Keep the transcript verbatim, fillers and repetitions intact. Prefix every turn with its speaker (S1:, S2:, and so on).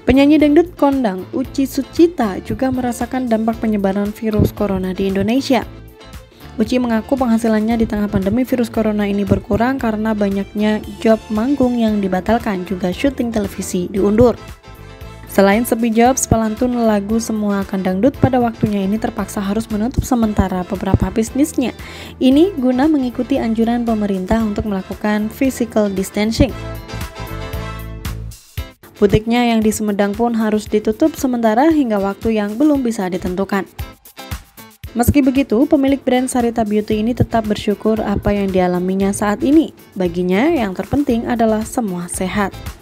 S1: Penyanyi dangdut kondang Uci Sucita juga merasakan dampak penyebaran virus corona di Indonesia. Uci mengaku penghasilannya di tengah pandemi virus corona ini berkurang karena banyaknya job manggung yang dibatalkan, juga syuting televisi diundur. Selain sepi job, pelantun lagu Semua Akan Dangdut pada waktunya ini terpaksa harus menutup sementara beberapa bisnisnya. Ini guna mengikuti anjuran pemerintah untuk melakukan physical distancing. Butiknya yang di Sumedang pun harus ditutup sementara hingga waktu yang belum bisa ditentukan. Meski begitu, pemilik brand Sarita Beauty ini tetap bersyukur apa yang dialaminya saat ini. Baginya, yang terpenting adalah semua sehat.